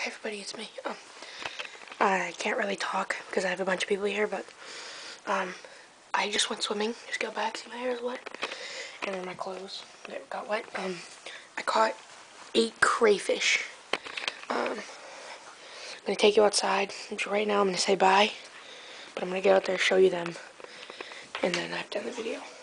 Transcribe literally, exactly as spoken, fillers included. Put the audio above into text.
everybody, it's me. Um, I can't really talk because I have a bunch of people here, but um, I just went swimming. Just got back. See, my hair is wet, and then my clothes that got wet. Um, I caught eight crayfish. Um, I'm gonna take you outside. Right now, I'm gonna say bye, but I'm gonna get out there, show you them, and then I've done the video.